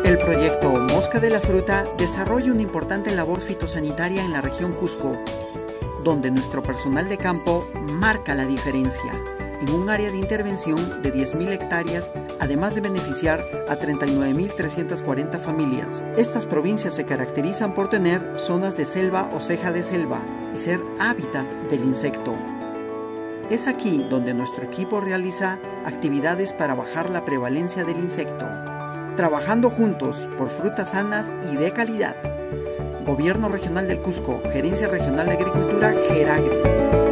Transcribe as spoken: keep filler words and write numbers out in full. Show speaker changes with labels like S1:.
S1: El proyecto Mosca de la Fruta desarrolla una importante labor fitosanitaria en la región Cusco, donde nuestro personal de campo marca la diferencia en un área de intervención de diez mil hectáreas, además de beneficiar a treinta y nueve mil trescientas cuarenta familias. Estas provincias se caracterizan por tener zonas de selva o ceja de selva y ser hábitat del insecto. Es aquí donde nuestro equipo realiza actividades para bajar la prevalencia del insecto, trabajando juntos por frutas sanas y de calidad. Gobierno Regional del Cusco, Gerencia Regional de Agricultura, GERAGRI.